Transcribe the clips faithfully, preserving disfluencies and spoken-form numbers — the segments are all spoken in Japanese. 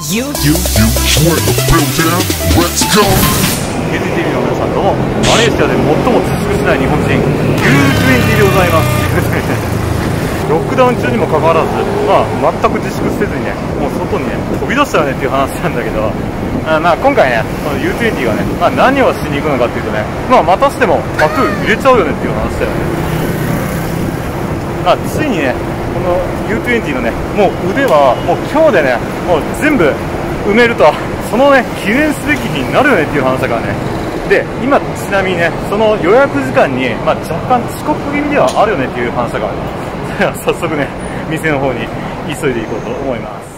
You, you, you, swing the building, let's go! ケーティーティービー の皆さんどうも、マレーシアで最も自粛しない日本人 ユートゥエンティー でございますロックダウン中にもかかわらず、まあ、全く自粛せずにね、もう外にね、飛び出したよねっていう話なんだけど、あまあ、今回ね、その ユートゥエンティー がね、まあ、何をしに行くのかっていうとね、まあ、またしてもタトゥー入れちゃうよねっていう話だよね。まあ、ついにね、この ユートゥエンティー のね、もう腕はもう今日でね、もう全部埋めると、そのね、記念すべき日になるよねっていう話だからね。で、今ちなみにね、その予約時間に、まあ、若干遅刻気味ではあるよねっていう話だからね。早速ね、店の方に急いでいこうと思います。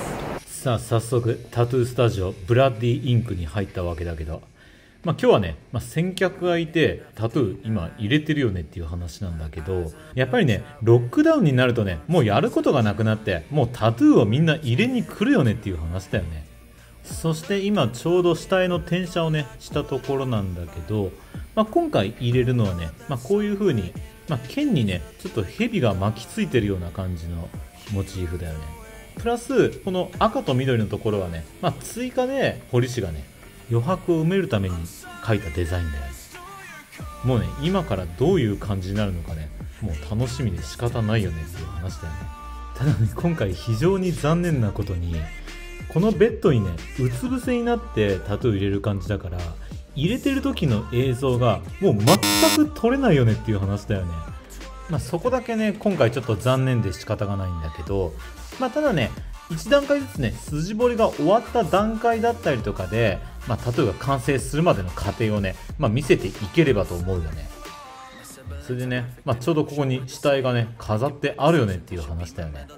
さあ、早速タトゥースタジオブラッディインクに入ったわけだけど、まあ、今日はね、まあ、先客がいてタトゥー今入れてるよねっていう話なんだけど、やっぱりね、ロックダウンになるとね、もうやることがなくなって、もうタトゥーをみんな入れに来るよねっていう話だよね。そして今ちょうど下絵の転写をねしたところなんだけど、まあ、今回入れるのはね、まあ、こういう風に、まあ、剣にねちょっと蛇が巻きついてるような感じのモチーフだよね。プラスこの赤と緑のところはね、まあ、追加で彫り師がね余白を埋めるために描いたデザインだよね。もうね、今からどういう感じになるのかね、もう楽しみで仕方ないよねっていう話だよね。ただね、今回非常に残念なことに、このベッドにね、うつ伏せになってタトゥー入れる感じだから、入れてる時の映像がもう全く撮れないよねっていう話だよね。まあそこだけね、今回ちょっと残念で仕方がないんだけど、まあただね、いち段階ずつね、筋彫りが終わった段階だったりとかで、まあタトゥーが完成するまでの過程をね、まあ見せていければと思うよね。それでね、まあちょうどここに下絵がね、飾ってあるよねっていう話だよね。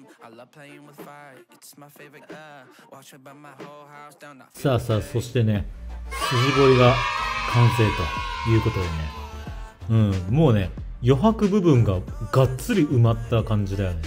さあさあ、そしてね、筋彫りが完成ということでね、うん、もうね、余白部分ががっつり埋まった感じだよね。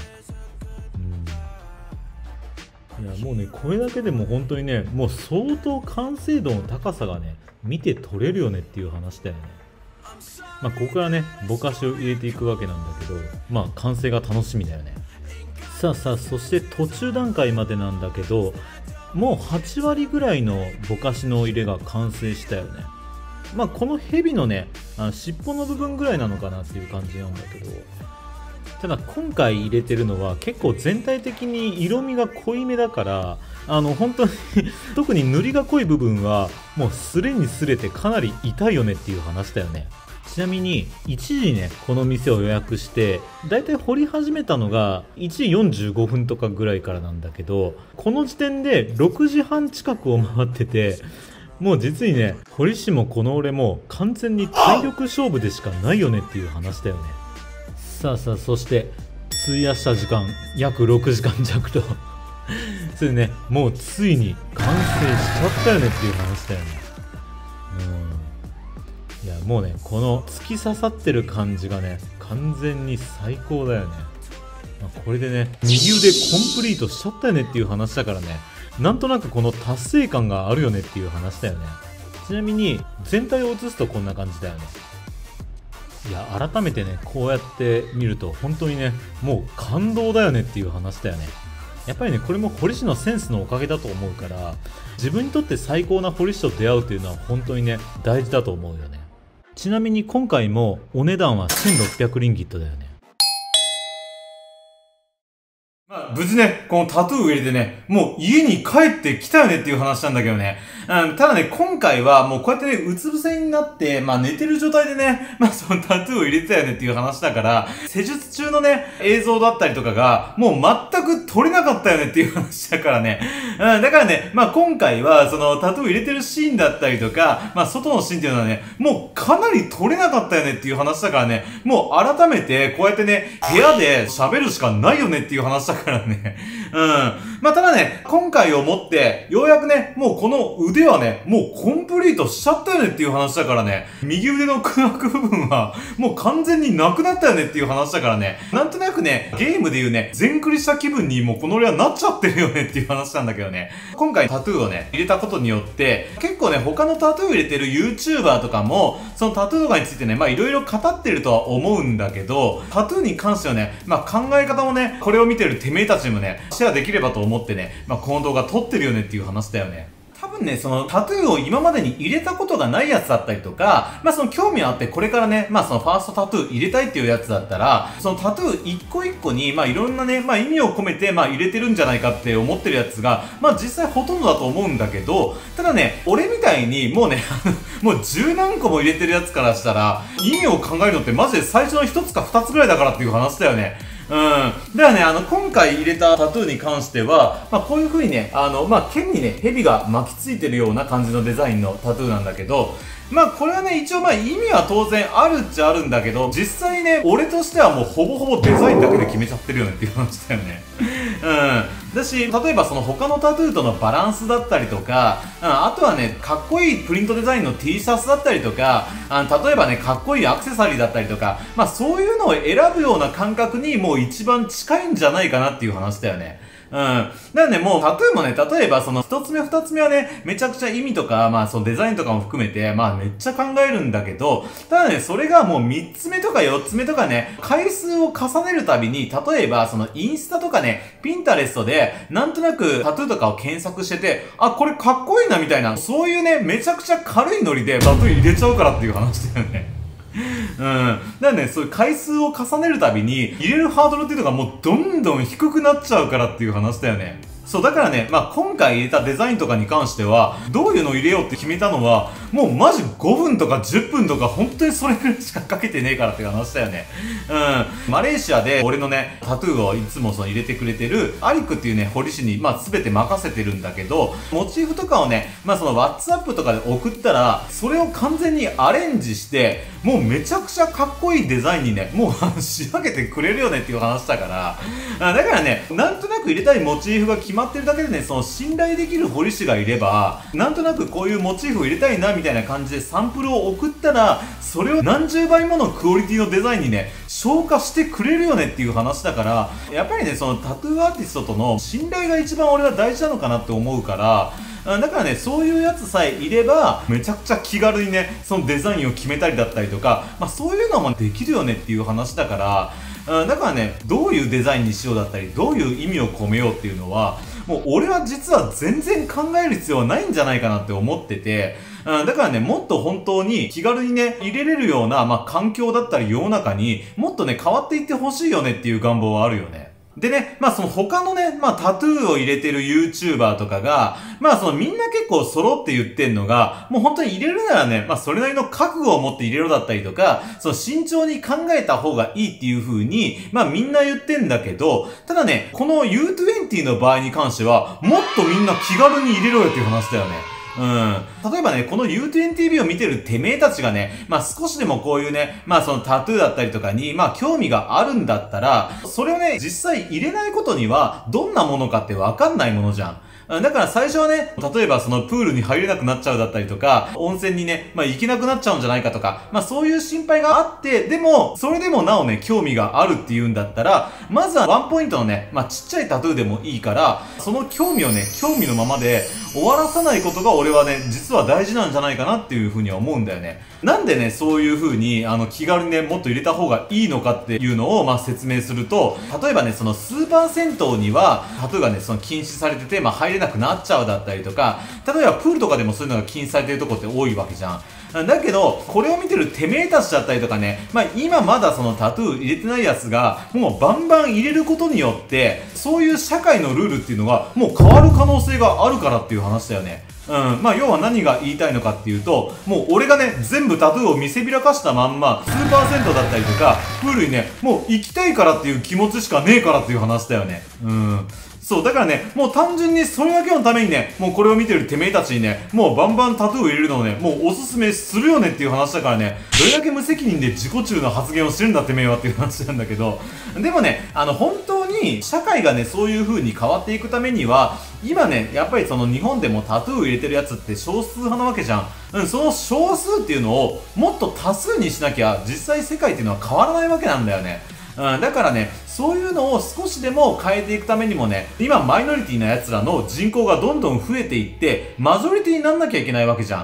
うん、いやもうね、これだけでも本当にね、もう相当完成度の高さがね、見て取れるよねっていう話だよね。まあここからね、ぼかしを入れていくわけなんだけど、まあ完成が楽しみだよね。さあさあ、そして途中段階までなんだけど、もうはち割ぐらいのぼかしの入れが完成したよね。まあこの蛇のね、あの尻尾の部分ぐらいなのかなっていう感じなんだけど、ただ今回入れてるのは結構全体的に色味が濃いめだから、あの本当に特に塗りが濃い部分はもうすれにすれてかなり痛いよねっていう話だよね。ちなみにいちじにね、この店を予約してだいたい彫り始めたのがいちじよんじゅうごふんとかぐらいからなんだけど、この時点でろくじはん近くを回ってて、もう実にね、彫り師もこの俺も完全に体力勝負でしかないよねっていう話だよね。さあさあ、そして費やした時間約ろくじかん弱とそれでね、もうついに完成しちゃったよねっていう話だよね。うん、いやもうね、この突き刺さってる感じがね、完全に最高だよね。まあ、これでね、右腕コンプリートしちゃったよねっていう話だからね、なんとなくこの達成感があるよねっていう話だよね。ちなみに全体を写すとこんな感じだよね。いや改めてね、こうやって見ると本当にね、もう感動だよねっていう話だよね。やっぱりね、これも彫り師のセンスのおかげだと思うから、自分にとって最高な彫り師と出会うというのは本当にね、大事だと思うよね。ちなみに今回もお値段はせんろっぴゃくリンギットだよね。まあ、無事ね、このタトゥーを入れてね、もう家に帰ってきたよねっていう話なんだけどね。うん、ただね、今回はもうこうやってね、うつ伏せになって、まあ寝てる状態でね、まあそのタトゥーを入れてたよねっていう話だから、施術中のね、映像だったりとかが、もう全く撮れなかったよねっていう話だからね。うん、だからね、まあ今回は、そのタトゥー入れてるシーンだったりとか、まあ外のシーンっていうのはね、もうかなり撮れなかったよねっていう話だからね、もう改めてこうやってね、部屋で喋るしかないよねっていう話だからね。うん。まあただね、今回をもって、ようやくね、もうこの腕はね、もうコンプリートしちゃったよねっていう話だからね、右腕の空白部分は、もう完全になくなったよねっていう話だからね、なんとなくね、ゲームでいうね、全クリした気分にもうこの俺はなっちゃってるよねっていう話なんだけどね、今回タトゥーをね、入れたことによって、結構ね、他のタトゥーを入れてる YouTuber とかも、そのタトゥーとかについてね、まあいろいろ語ってるとは思うんだけど、タトゥーに関してはね、まあ考え方もね、これを見てるてめえたちにもね、 シェアできればと思ってね、まあ、この動画撮ってるよねっていう話だよね。多分ね、そのタトゥーを今までに入れたことがないやつだったりとか、まあその興味あってこれからね、まあそのファーストタトゥー入れたいっていうやつだったら、そのタトゥー一個一個に、まあいろんなね、まあ意味を込めて、まあ入れてるんじゃないかって思ってるやつが、まあ実際ほとんどだと思うんだけど、ただね、俺みたいにもうね、もう十何個も入れてるやつからしたら、意味を考えるのってマジで最初の一つか二つぐらいだからっていう話だよね。うん。だからね、あの、今回入れたタトゥーに関しては、まあ、こういう風にね、あの、まあ、剣にね、蛇が巻きついてるような感じのデザインのタトゥーなんだけど、まあ、これはね、一応まあ、意味は当然あるっちゃあるんだけど、実際ね、俺としてはもうほぼほぼデザインだけで決めちゃってるよねっていう話だよね。うん。だし、例えばその他のタトゥーとのバランスだったりとか、うん、あとはね、かっこいいプリントデザインの T シャツだったりとか、あの例えばね、かっこいいアクセサリーだったりとか、まあそういうのを選ぶような感覚にもう一番近いんじゃないかなっていう話だよね。うん。だからね、もうタトゥーもね、例えばその一つ目二つ目はね、めちゃくちゃ意味とか、まあそのデザインとかも含めて、まあめっちゃ考えるんだけど、ただね、それがもう三つ目とか四つ目とかね、回数を重ねるたびに、例えばそのインスタとかね、ピンタレストで、なんとなくタトゥーとかを検索してて、あ、これかっこいいなみたいな、そういうね、めちゃくちゃ軽いノリでタトゥー入れちゃうからっていう話だよね。うん。だからね、そういう回数を重ねるたびに、入れるハードルっていうのがもうどんどん低くなっちゃうからっていう話だよね。そう、だからね、まあ、今回入れたデザインとかに関しては、どういうのを入れようって決めたのは、もうマジごふんとかじゅっぷんとか本当にそれくらいしかかけてねえからっていう話だよね。うん。マレーシアで俺のね、タトゥーをいつもその入れてくれてる、アリクっていうね、彫り師に、まあ、すべて任せてるんだけど、モチーフとかをね、まあ、その WhatsApp とかで送ったら、それを完全にアレンジして、もうめちゃくちゃかっこいいデザインにね、もう仕上げてくれるよねっていう話だから、だからね、なんとなく入れたいモチーフが決まってるだけでね、その信頼できる彫り師がいれば、なんとなくこういうモチーフを入れたいなみたいな感じでサンプルを送ったら、それを何十倍ものクオリティのデザインにね、消化してくれるよねっていう話だから、やっぱりね、そのタトゥーアーティストとの信頼が一番俺は大事なのかなって思うから、だからね、そういうやつさえいれば、めちゃくちゃ気軽にね、そのデザインを決めたりだったりとか、まあそういうのもできるよねっていう話だから、だからね、どういうデザインにしようだったり、どういう意味を込めようっていうのは、もう俺は実は全然考える必要はないんじゃないかなって思ってて、だからね、もっと本当に気軽にね、入れれるような、まあ環境だったり世の中にもっとね、変わっていってほしいよねっていう願望はあるよね。でね、まあその他のね、まあタトゥーを入れてる YouTuber とかが、まあそのみんな結構揃って言ってんのが、もう本当に入れるならね、まあそれなりの覚悟を持って入れろだったりとか、その慎重に考えた方がいいっていう風に、まあみんな言ってんだけど、ただね、この ユートゥエンティー の場合に関しては、もっとみんな気軽に入れろよっていう話だよね。うん。例えばね、この ユートゥエンティービー を見てるてめえたちがね、まあ少しでもこういうね、まあそのタトゥーだったりとかに、まあ興味があるんだったら、それをね、実際入れないことには、どんなものかってわかんないものじゃん。だから最初はね、例えばそのプールに入れなくなっちゃうだったりとか、温泉にね、まあ行けなくなっちゃうんじゃないかとか、まあそういう心配があって、でも、それでもなおね、興味があるっていうんだったら、まずはワンポイントのね、まあちっちゃいタトゥーでもいいから、その興味をね、興味のままで終わらさないことが俺はね、実は大事なんじゃないかなっていうふうには思うんだよね。なんでね、そういう風に、あの、気軽にね、もっと入れた方がいいのかっていうのを、まあ説明すると、例えばね、そのスーパー銭湯には、タトゥーがね、その禁止されてて、まあ入れなくなっちゃうだったりとか、例えばプールとかでもそういうのが禁止されてるとこって多いわけじゃん。だけど、これを見てるてめえたちだったりとかね、まあ今まだそのタトゥー入れてないやつが、もうバンバン入れることによって、そういう社会のルールっていうのが、もう変わる可能性があるからっていう話だよね。うん。まあ、要は何が言いたいのかっていうと、もう俺がね、全部タトゥーを見せびらかしたまんま、スーパー銭湯だったりとか、プールにね、もう行きたいからっていう気持ちしかねえからっていう話だよね。うん。そう、だからね、もう単純にそれだけのためにね、もうこれを見てるてめえたちにね、もうバンバンタトゥーを入れるのをね、もうおすすめするよねっていう話だからね、どれだけ無責任で自己中の発言をしてるんだてめえはっていう話なんだけど、でもね、あの、本当に社会がね、そういう風に変わっていくためには、今ね、やっぱりその日本でもタトゥーを入れてるやつって少数派なわけじゃん。うん、その少数っていうのをもっと多数にしなきゃ、実際世界っていうのは変わらないわけなんだよね。うん、だからね、そういうのを少しでも変えていくためにもね、今マイノリティな奴らの人口がどんどん増えていって、マジョリティになんなきゃいけないわけじゃん。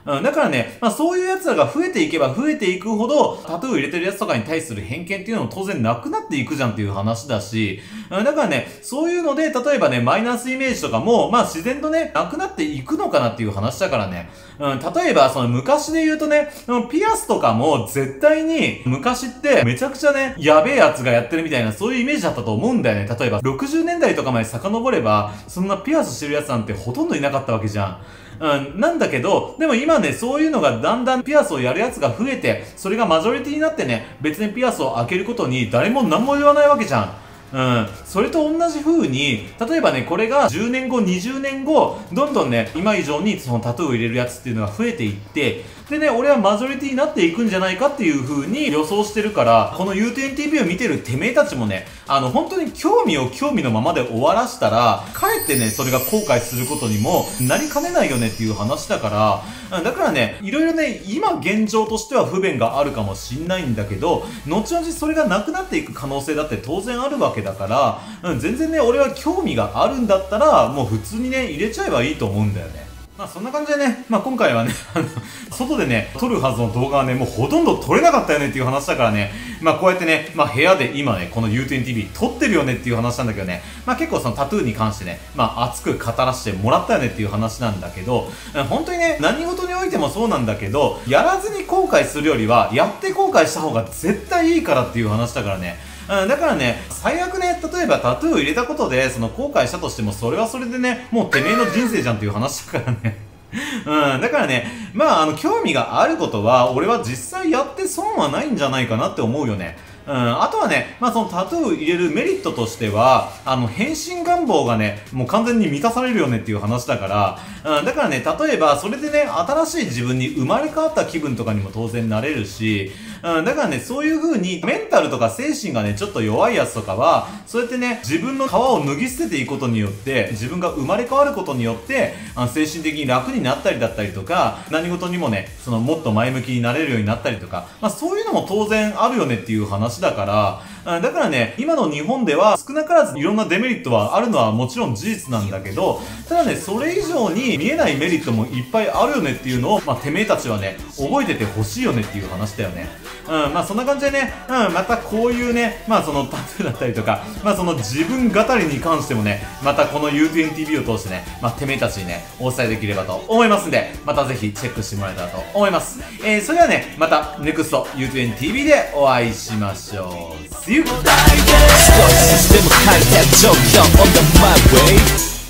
うん、だからね、まあそういう奴らが増えていけば増えていくほど、タトゥーを入れてる奴とかに対する偏見っていうのも当然なくなっていくじゃんっていう話だし、うん、だからね、そういうので、例えばね、マイナスイメージとかも、まあ自然とね、なくなっていくのかなっていう話だからね。うん、例えば、その昔で言うとね、ピアスとかも絶対に昔ってめちゃくちゃね、やべえ奴がやってるみたいなそういうイメージだったと思うんだよね。例えば、ろくじゅうねんだいとかまで遡れば、そんなピアスしてる奴なんてほとんどいなかったわけじゃん。うん、なんだけど、でも今ね、そういうのがだんだんピアスをやるやつが増えて、それがマジョリティになってね、別にピアスを開けることに誰も何も言わないわけじゃん。うん。それと同じ風に、例えばね、これがじゅうねんご、にじゅうねんご、どんどんね、今以上にそのタトゥーを入れるやつっていうのが増えていって、でね、俺はマジョリティになっていくんじゃないかっていう風に予想してるから、この ユーにじゅうビー を見てるてめえたちもね、あの、本当に興味を興味のままで終わらしたら、かえってね、それが後悔することにもなりかねないよねっていう話だから、だからね、いろいろね、今現状としては不便があるかもしんないんだけど、後々それがなくなっていく可能性だって当然あるわけだから、うん、全然ね、俺は興味があるんだったら、もう普通にね、入れちゃえばいいと思うんだよね。まあそんな感じでね、まあ今回はね、あの、外でね、撮るはずの動画はね、もうほとんど撮れなかったよねっていう話だからね、まあこうやってね、まあ部屋で今ね、この ユーにじゅうビー 撮ってるよねっていう話なんだけどね、まあ結構そのタトゥーに関してね、まあ熱く語らせてもらったよねっていう話なんだけど、本当にね、何事においてもそうなんだけど、やらずに後悔するよりは、やって後悔した方が絶対いいからっていう話だからね、うん、だからね、最悪ね、例えばタトゥーを入れたことで、その後悔したとしても、それはそれでね、もうてめえの人生じゃんっていう話だからね。うん、だからね、まあ、あの、興味があることは、俺は実際やって損はないんじゃないかなって思うよね。うん、あとはね、まあそのタトゥー入れるメリットとしては、あの、変身願望がね、もう完全に満たされるよねっていう話だから、うん、だからね、例えば、それでね、新しい自分に生まれ変わった気分とかにも当然なれるし、うん、だからね、そういう風に、メンタルとか精神がね、ちょっと弱いやつとかは、そうやってね、自分の皮を脱ぎ捨てていくことによって、自分が生まれ変わることによって、あの精神的に楽になったりだったりとか、何事にもね、その、もっと前向きになれるようになったりとか、まあそういうのも当然あるよねっていう話だから、だからね、今の日本では少なからずいろんなデメリットはあるのはもちろん事実なんだけど、ただね、それ以上に見えないメリットもいっぱいあるよねっていうのを、まあ、てめえたちはね、覚えててほしいよねっていう話だよね。うん、まあそんな感じでね、うん、またこういうね、まあそのタトゥーだったりとか、まあその自分語りに関してもね、またこの ユーにじゅうビー を通してね、まあてめえたちにね、お伝えできればと思いますんで、またぜひチェックしてもらえたらと思います。えー、それではね、また ネクスト ユーにじゅうビー でお会いしましょう。See you! 少しでも変えた状況 on the my way